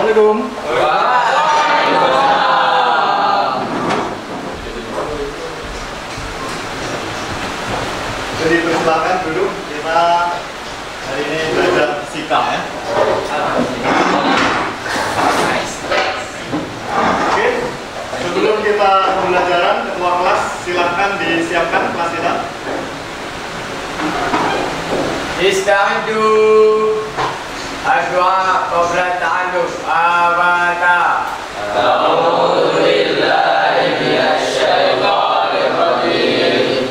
Assalamualaikum. Jadi persilakan duduk, kita hari ini belajar fisika ya. Oke, sebelum kita pembelajaran, ketua kelas silahkan disiapkan kelas kita. Ista'iddu addu'a qabla ta'allum abada. A'udzu billahi minasy syaithanir rajim.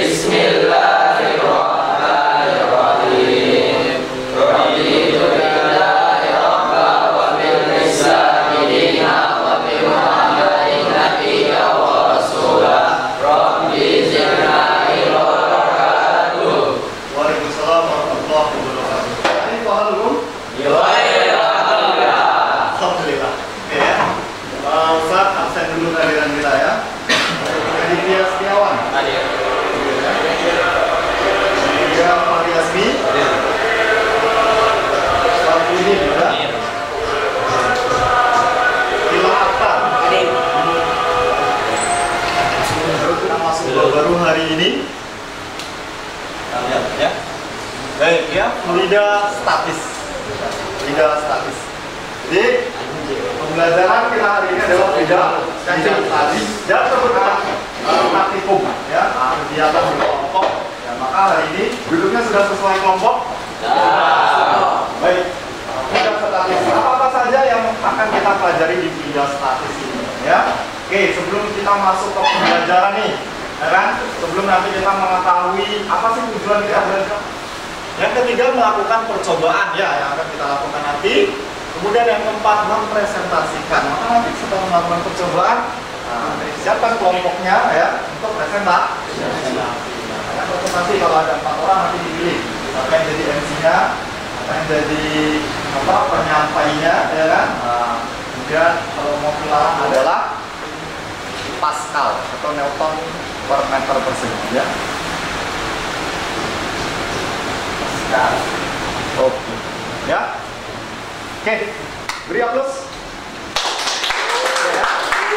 Bismillahirrahmanirrahim. Raditu billahi rabban wa bil islami dinan wa bi Muhammadin nabiyyan wa rasulan. Rabbi zidna ilma. Waalaikumsalam warahmatullahi wabarakatuh. Ini paham belum? Alhamdulillah. Oke ya. Ustaz absen dulu kehadiran kita ya. Aditya Setiawan. Aditya Mariasmi. Safuni juga. Kila Akhtar. Kita masuk baru hari ini. Ya. Baik ya, lidah statis. Jadi pembelajaran kita hari ini adalah lidah statis dan kebetulan praktikum ya, kegiatan di kelompok. Ya, maka hari ini duduknya sudah sesuai kelompok. Baik. Lidah statis. Apa saja yang akan kita pelajari di lidah statis ini ya? Oke, sebelum kita masuk ke pembelajaran nih, ya kan? Sebelum nanti kita mengetahui apa sih tujuan kita belajar. Yang ketiga, melakukan percobaan ya, yang akan kita lakukan nanti. Kemudian yang keempat, mempresentasikan. Maka nanti setelah melakukan percobaan, siapkan kelompoknya ya untuk presentasi. Nah, presentasi kalau ada 4 orang nanti dipilih. Siapa yang jadi MC-nya, siapa yang jadi penyampainya, ya kan? Kemudian kalau mau bilang adalah Pascal atau Newton per meter persegi ya. Pascal. Oke. Ya. Oke. Beri aplaus. Ya.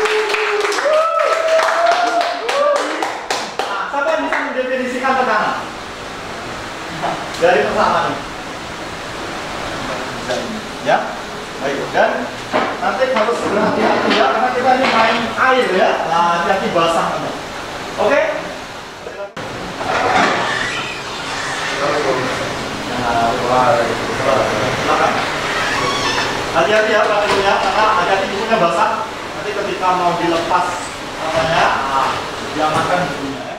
Nah, siapa yang bisa mendefinisikan tekanan? Dari pertama nih. Ya. Baik, dan nanti harus berhati-hati ya, karena kita ini main air ya. Nah, hati-hati basah nanti. Oke? Silakan. Hati-hati ya praktiknya, karena hati-hati bukunya basah. Nanti ketika mau dilepas diamankan bukunya ya.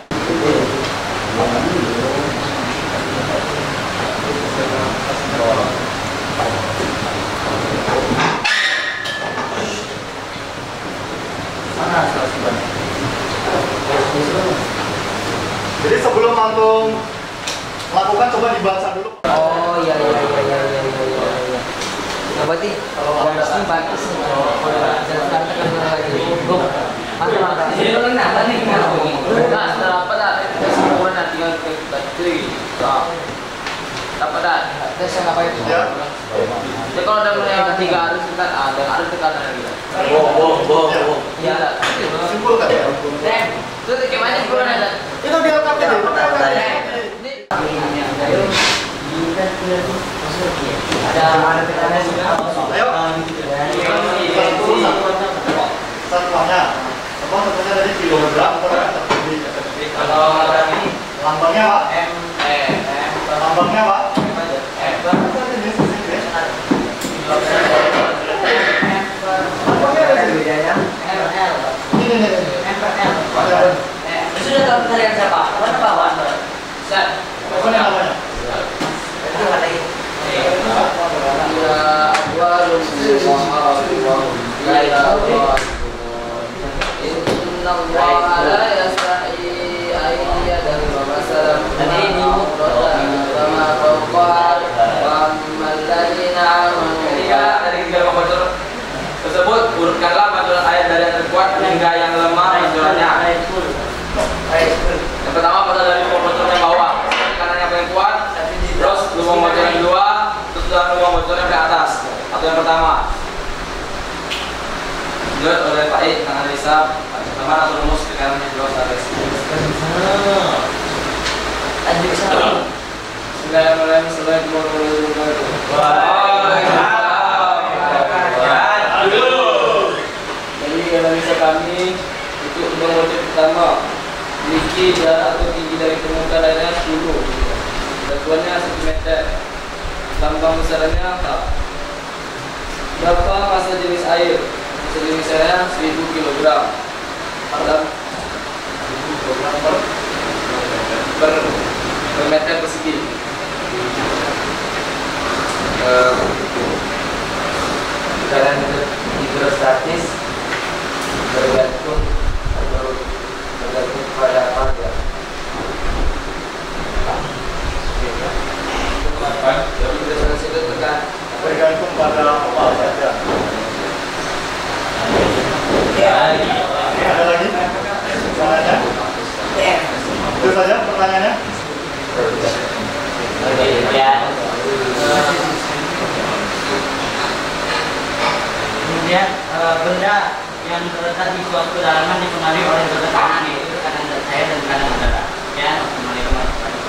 Jadi sebelum langsung lakukan, coba dibaca dulu. Oh iya. Nah, berarti garisnya bagus nih. Dan sekarang tekan lagi. Mantap. Ini kenapa nih? Nah, setelah apa dah? Kita semua nanti tinggal bateri. Apa dah? Tes yang apa itu? Ya. Jadi kalau udah mulai yang ketiga harus kita ada harus tekanan lagi. Iya. Simpulkan ya. Itu gimana sih bukan ada? Itu dia pakai deh. Ada tekanan juga. Ayo. Satuannya. Apa satunya dari kilogram per meter. Kalau ini Lambangnya Pak? Lambangnya Pak? Lambangnya ada sini. Ini. Sudah tahu kalian siapa? Mana bawah? Ustaz, Apa namanya? Itu ada ini. ya awalul inna Allah la yastahi ayyadan wa masalam kama fawqal wa ammal ladina amanu. Dari tiga bocor tersebut urutkanlah bantuan ayat dari yang terkuat hingga yang lemah bantuannya. Yang pertama pasal dari bocor yang bawah, kanan yang paling kuat, terus lubang bocor yang kedua, terus lubang bocor yang ke atas. Atau yang pertama. Dibuat oleh Pak I, tangan Risa, teman atau rumus dengan Hidros Ares. Lanjut sana. Jadi analisa kami untuk mengocek pertama memiliki jarak atau tinggi dari permukaan airnya 10, datuannya 1 meter, lambang besarannya tak. Berapa massa jenis air? Massa jenis airnya 1000 kg per meter persegi. Jalan hidrostatis bergantung pada apa ya? Hidrostatis itu Bergantung pada apa saja. Ada lagi? Pertanyaannya? Itu saja pertanyaannya. Kemudian benda yang terletak di suatu kedalaman dipengaruhi oleh dua tekanan, yaitu tekanan cair dan tekanan udara. Ya, kembali ke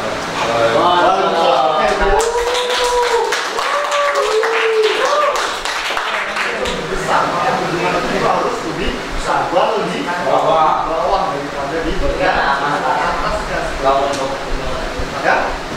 Besar, maka bendungan itu harus lebih bawah daripada di bagian atasnya. Ya?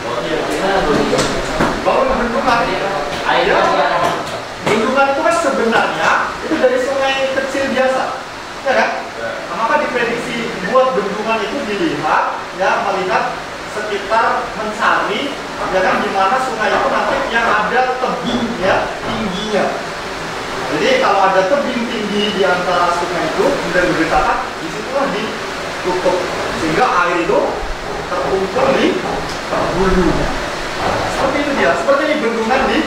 Bangun bendungan. Ya. Bendungan itu kan sebenarnya itu dari sungai kecil biasa, ya kan? Nah, maka diprediksi buat bendungan itu dilihat, ya melihat sekitar mencari, ya kan, di mana sungai itu nanti yang ada tebingnya tingginya. Jadi kalau ada tebing tinggi di antara sungai itu kemudian diberitakan, disitulah ditutup sehingga air itu terkumpul di hulunya. Seperti itu dia, seperti ini bendungan di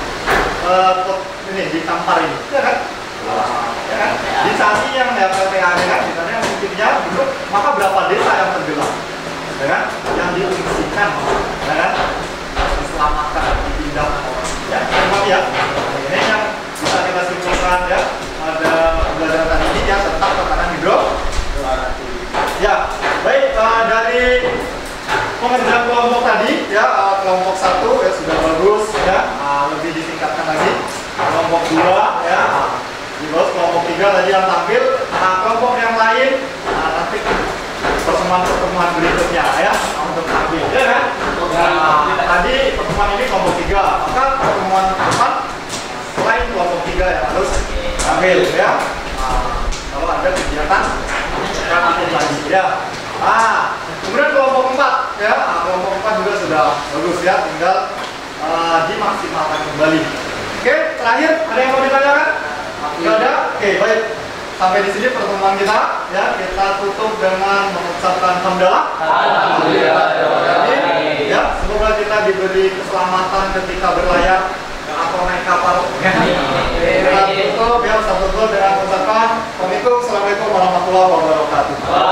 di Kampar ini, ya kan? Ya kan? Di Sasi yang PPA kan, misalnya mungkinnya dulu, maka berapa desa yang tenggelam, ya kan? Yang diungsikan, ya kan? Diselamatkan, dipindah, ya, ya. Ini yang bisa kita simpulkan, ya. Ada pembelajaran tadi ini ya tentang tekanan hidro. Ya, baik, dari pengerjaan kelompok tadi, ya, kelompok 1 ya sudah bagus, ya, lebih disingkatkan lagi. Kelompok 2, ya, di bawah kelompok 3 tadi yang tampil. Kelompok yang lain nanti pertemuan berikutnya, ya, untuk tampil, ya kan? Tadi pertemuan ini kelompok 3, maka pertemuan depan selain kelompok 3 yang harus tampil, ya. Kalau ada kegiatan tampil lagi, ya. Kemudian kelompok 4, ya, kelompok 4 juga sudah bagus, ya, tinggal dimaksimalkan kembali. Oke, terakhir ada yang mau ditanyakan? Tidak ada? Oke, baik. Sampai di sini pertemuan kita, ya, kita tutup dengan mengucapkan hamdalah. Alhamdulillah. Ya, semoga kita diberi keselamatan ketika berlayar atau naik kapal. Kita tutup, ya, satu dengan mengucapkan Assalamualaikum warahmatullahi wabarakatuh.